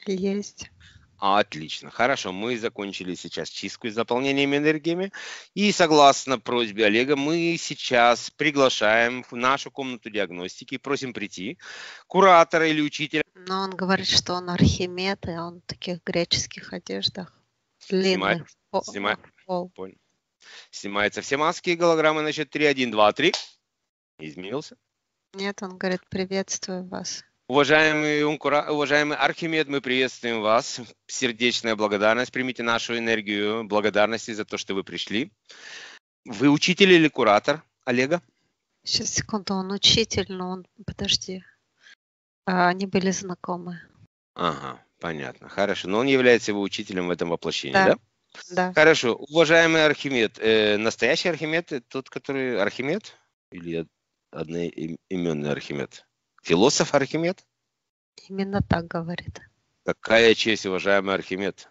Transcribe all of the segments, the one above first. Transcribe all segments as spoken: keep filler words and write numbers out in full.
Есть. Отлично. Хорошо, мы закончили сейчас чистку и заполнением энергиями. И согласно просьбе Олега, мы сейчас приглашаем в нашу комнату диагностики, просим прийти куратора или учителя. Но он говорит, что он Архимед, и он в таких греческих одеждах. Снимай, Длинных. в снимай, пол. понял. Снимаются все маски и голограммы на счет три, один, два, три. Изменился. Нет, он говорит, приветствую вас. Уважаемый, Ункура, уважаемый Архимед, мы приветствуем вас. Сердечная благодарность. Примите нашу энергию благодарности за то, что вы пришли. Вы учитель или куратор Олега? Сейчас, секунду, он учитель, но он... Подожди. А, они были знакомы. Ага, понятно. Хорошо. Но он является его учителем в этом воплощении, Да, да? да. Хорошо. Уважаемый Архимед, э, настоящий Архимед, тот, который Архимед? Или одноименный Архимед? Философ Архимед? Именно так говорит. Какая честь, уважаемый Архимед.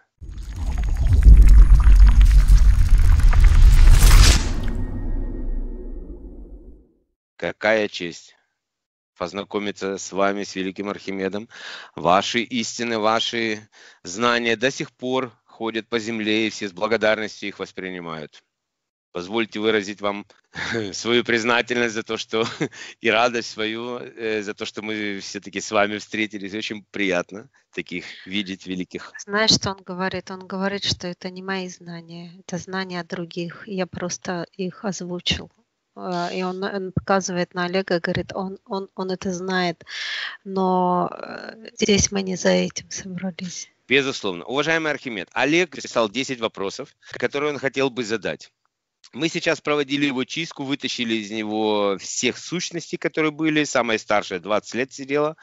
Какая честь познакомиться с вами, с великим Архимедом. Ваши истины, ваши знания до сих пор ходят по земле, и все с благодарностью их воспринимают. Позвольте выразить вам свою признательность за то, что и радость свою за то, что мы все-таки с вами встретились. Очень приятно таких видеть великих. Знаешь, что он говорит? Он говорит, что это не мои знания, это знания других. Я просто их озвучил. И он, он показывает на Олега, говорит, он, он, он это знает, но здесь мы не за этим собрались. Безусловно. Уважаемый Архимед, Олег прислал десять вопросов, которые он хотел бы задать. Мы сейчас проводили его чистку, вытащили из него всех сущностей, которые были. Самая старшая двадцать лет сидела,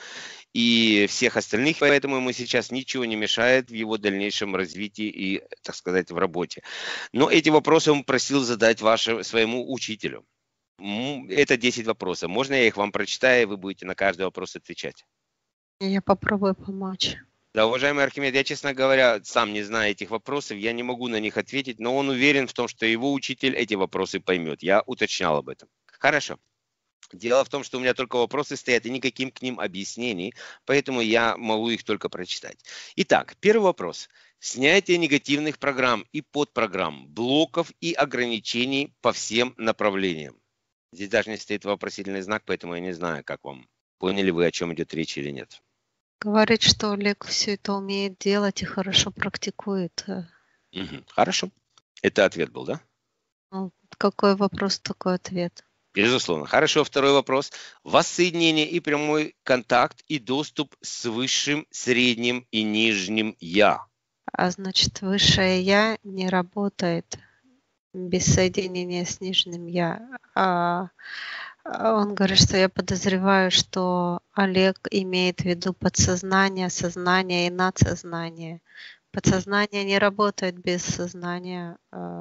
и всех остальных, поэтому ему сейчас ничего не мешает в его дальнейшем развитии и, так сказать, в работе. Но эти вопросы он просил задать ваше, своему учителю. Это десять вопросов. Можно я их вам прочитаю, и вы будете на каждый вопрос отвечать? Я попробую помочь. Да, уважаемый Архимед, я, честно говоря, сам не знаю этих вопросов, я не могу на них ответить, но он уверен в том, что его учитель эти вопросы поймет. Я уточнял об этом. Хорошо. Дело в том, что у меня только вопросы стоят и никаким к ним объяснений, поэтому я могу их только прочитать. Итак, первый вопрос. Снятие негативных программ и подпрограмм, блоков и ограничений по всем направлениям. Здесь даже не стоит вопросительный знак, поэтому я не знаю, как вам. Поняли вы, о чем идет речь или нет? Говорит, что Олег все это умеет делать и хорошо практикует. Угу. Хорошо. Это ответ был, да? Ну, какой вопрос, такой ответ. Безусловно. Хорошо. Второй вопрос. Воссоединение и прямой контакт и доступ с высшим, средним и нижним «я». А значит, высшее «я» не работает без соединения с нижним «я». А он говорит, что я подозреваю, что Олег имеет в виду подсознание, сознание и надсознание. Подсознание не работает без сознания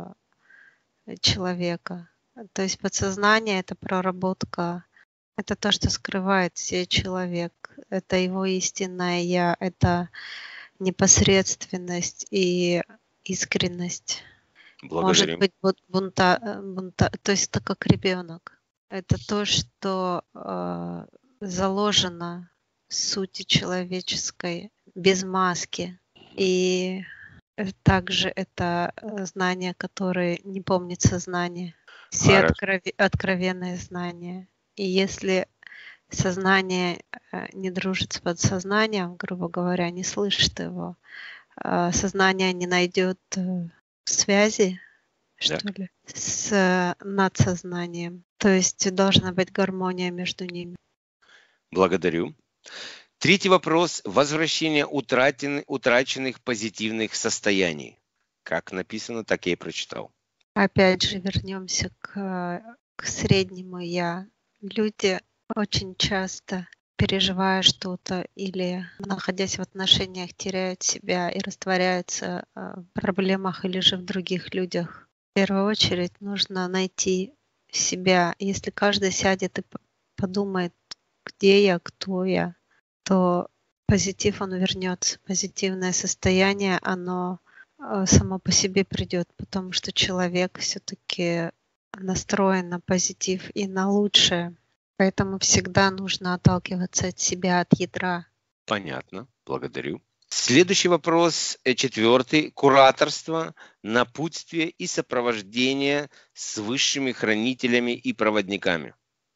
человека. То есть подсознание – это проработка, это то, что скрывает себе человек. Это его истинное «я», это непосредственность и искренность. Благодарю. Может быть, бунта, бунта, то есть это как ребенок. Это то, что э, заложено в сути человеческой, без маски. И также это знания, которые не помнят сознание. Все открови, откровенные знания. И если сознание не дружит с подсознанием, грубо говоря, не слышит его, сознание не найдет связи, что да. ли, с надсознанием. То есть должна быть гармония между ними. Благодарю. Третий вопрос. Возвращение утрачен, утраченных позитивных состояний. Как написано, так я и прочитал. Опять же, вернемся к, к среднему «я». Люди очень часто, переживая что-то или находясь в отношениях, теряют себя и растворяются в проблемах или же в других людях. В первую очередь нужно найти себя. Если каждый сядет и подумает, где я, кто я, то позитив, он вернется. Позитивное состояние, оно само по себе придет, потому что человек все-таки настроен на позитив и на лучшее. Поэтому всегда нужно отталкиваться от себя, от ядра. Понятно. Благодарю. Следующий вопрос, э, четвертый. Кураторство, напутствие и сопровождение с высшими хранителями и проводниками.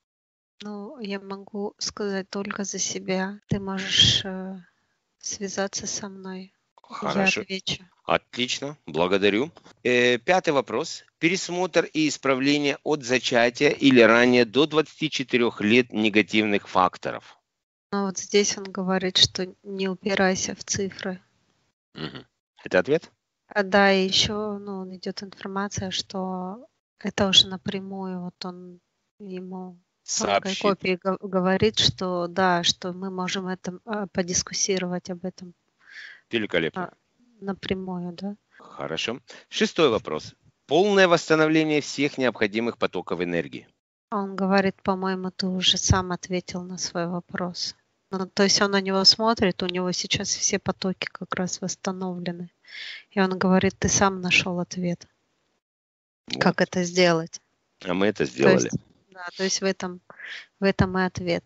Ну, я могу сказать только за себя. Ты можешь э, связаться со мной. Я Хорошо. отвечу. Отлично, благодарю. Э, пятый вопрос. Пересмотр и исправление от зачатия или ранее до двадцати четырёх лет негативных факторов. Но вот здесь он говорит, что не упирайся в цифры. Мгм. Это ответ? А да, и еще ну, идет информация, что это уже напрямую, вот он ему тонкой Сообщит. копии го- говорит, что да, что мы можем это а, подискуссировать об этом Великолепно. а, напрямую, да. Хорошо. Шестой вопрос. Полное восстановление всех необходимых потоков энергии. А он говорит, по-моему, ты уже сам ответил на свой вопрос. Ну, то есть он на него смотрит, у него сейчас все потоки как раз восстановлены. И он говорит, ты сам нашел ответ, как Вот. это сделать. А мы это То сделали. есть, да, то есть в этом, в этом и ответ.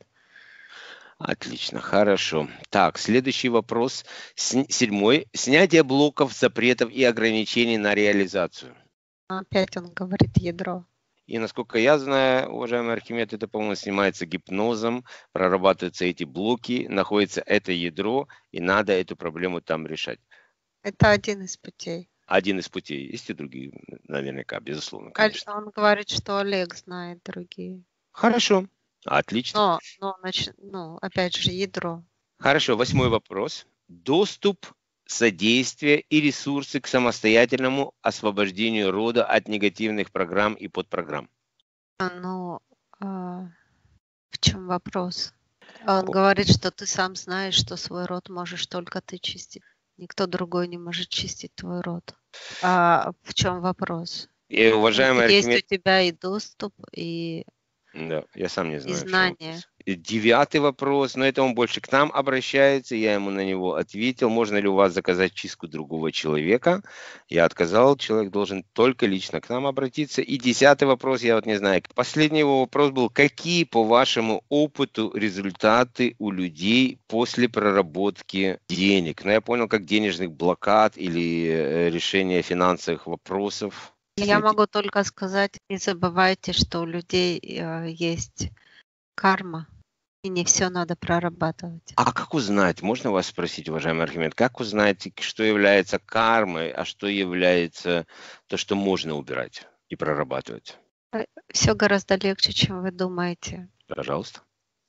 Отлично, хорошо. Так, следующий вопрос. Сн- Седьмой. Снятие блоков, запретов и ограничений на реализацию. Опять он говорит ядро. И насколько я знаю, уважаемый Архимед, это, по-моему, снимается гипнозом, прорабатываются эти блоки, находится это ядро, и надо эту проблему там решать. Это один из путей. Один из путей. Есть и другие, наверняка, безусловно, Оль- конечно. Он говорит, что Олег знает другие. Хорошо, отлично. Но, но нач- ну, опять же, ядро. Хорошо, восьмой вопрос. Доступ, содействие и ресурсы к самостоятельному освобождению рода от негативных программ и подпрограмм. А, Ну, а, в чем вопрос? Он О, говорит, что ты сам знаешь, что свой род можешь только ты чистить. Никто другой не может чистить твой род. А в чем вопрос? И, Ну, уважаемый есть у Архимед, тебя и доступ, и, да, я сам не и знаю, в чем знания. вопрос. И девятый вопрос, но это он больше к нам обращается, я ему на него ответил. Можно ли у вас заказать чистку другого человека? Я отказал, человек должен только лично к нам обратиться. И десятый вопрос, я вот не знаю, последний его вопрос был, какие, по вашему опыту, результаты у людей после проработки денег? Ну, я понял, как денежных блокад или э, решения финансовых вопросов. Я могу только сказать, не забывайте, что у людей э, есть карма, и не все надо прорабатывать. А как узнать, можно вас спросить, уважаемый Архимед, как узнать, что является кармой, а что является то, что можно убирать и прорабатывать? Все гораздо легче, чем вы думаете. Пожалуйста.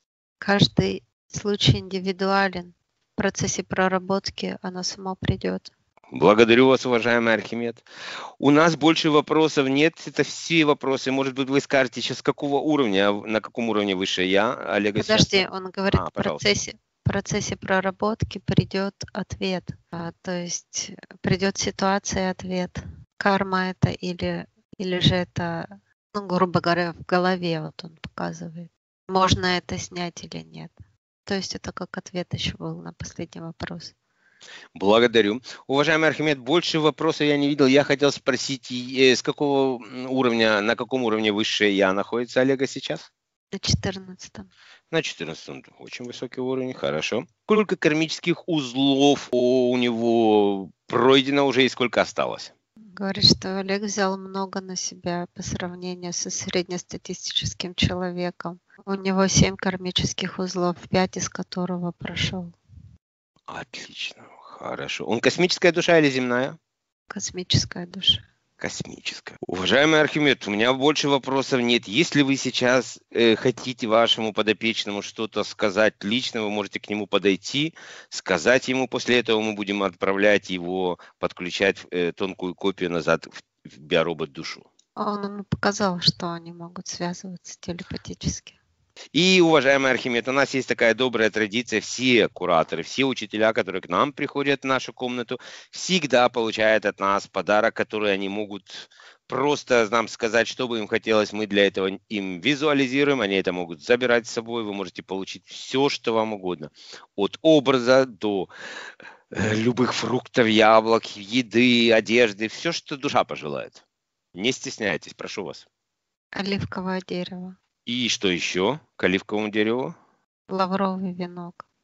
Каждый случай индивидуален. В процессе проработки оно само придет. Благодарю вас, уважаемый Архимед. У нас больше вопросов нет. Это все вопросы. Может быть, вы скажете сейчас, с какого уровня, на каком уровне выше я, Олега сейчас? Подожди, он говорит, А, в пожалуйста. процессе, в процессе проработки придет ответ. А, то есть придет ситуация и ответ. Карма это или, или же это, ну, грубо говоря, в голове вот он показывает. Можно это снять или нет. То есть это как ответ еще был на последний вопрос. Благодарю. Уважаемый Архимед, больше вопросов я не видел. Я хотел спросить, э, с какого м, уровня, на каком уровне высшее я находится Олега сейчас? На четырнадцатом. На четырнадцатом. Очень высокий уровень, хорошо. Сколько кармических узлов у него пройдено уже и сколько осталось? Говорит, что Олег взял много на себя по сравнению со среднестатистическим человеком. У него семь кармических узлов, пять из которого прошел. Отлично, хорошо. Он космическая душа или земная? Космическая душа. Космическая. Уважаемый Архимед, у меня больше вопросов нет. Если вы сейчас э, хотите вашему подопечному что-то сказать лично, вы можете к нему подойти, сказать ему. После этого мы будем отправлять его, подключать э, тонкую копию назад в, в биоробот душу. Он ему показал, что они могут связываться телепатически. И, уважаемый Архимед, у нас есть такая добрая традиция. Все кураторы, все учителя, которые к нам приходят в нашу комнату, всегда получают от нас подарок, который они могут просто нам сказать, что бы им хотелось. Мы для этого им визуализируем. Они это могут забирать с собой. Вы можете получить все, что вам угодно. От образа до э, любых фруктов, яблок, еды, одежды. Все, что душа пожелает. Не стесняйтесь, прошу вас. Оливковое дерево. И что еще к оливковому дереву? Лавровый венок.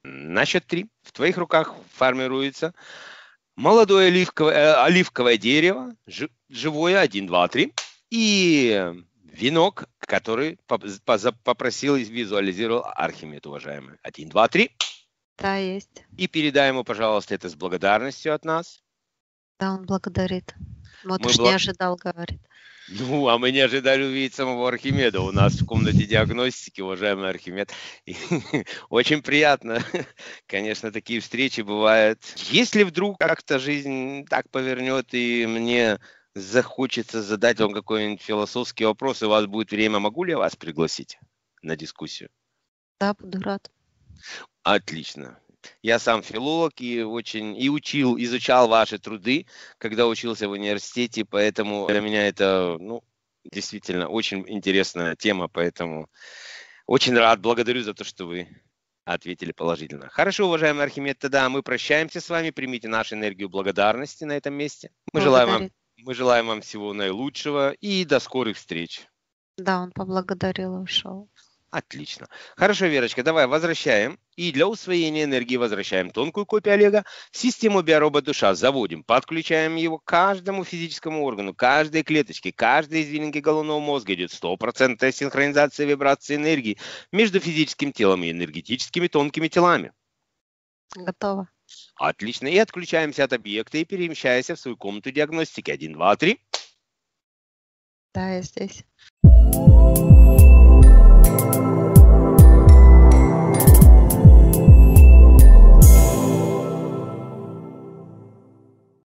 На счет три в твоих руках формируется молодое оливковое, э, оливковое дерево, жи- живое, один, два, три, и венок, который поп- поза- попросил и визуализировал Архимед, уважаемый. Один, два, три. Да, есть. И передай ему, пожалуйста, это с благодарностью от нас. Да, он благодарит. Вот Мы уж бла- не ожидал, говорит. Ну, а мы не ожидали увидеть самого Архимеда у нас в комнате диагностики, уважаемый Архимед. И очень приятно. Конечно, такие встречи бывают. Если вдруг как-то жизнь так повернет, и мне захочется задать вам какой-нибудь философский вопрос, и у вас будет время, могу ли я вас пригласить на дискуссию? Да, буду рад. Отлично. Я сам филолог и очень и учил, изучал ваши труды, когда учился в университете, поэтому для меня это, ну, действительно очень интересная тема, поэтому очень рад, благодарю за то, что вы ответили положительно. Хорошо, уважаемый Архимед, тогда мы прощаемся с вами, примите нашу энергию благодарности на этом месте. Мы желаем вам, Благодарит. мы желаем вам всего наилучшего и до скорых встреч. Да, он поблагодарил и ушел. Отлично. Хорошо, Верочка, давай возвращаем. И для усвоения энергии возвращаем тонкую копию Олега в систему биоробот душа. Заводим, подключаем его к каждому физическому органу, каждой клеточке, каждой извилинке головного мозга. Идет стопроцентная синхронизация вибрации энергии между физическим телом и энергетическими тонкими телами. Готово. Отлично. И отключаемся от объекта и перемещаемся в свою комнату диагностики. Один, два, три. Да, я здесь.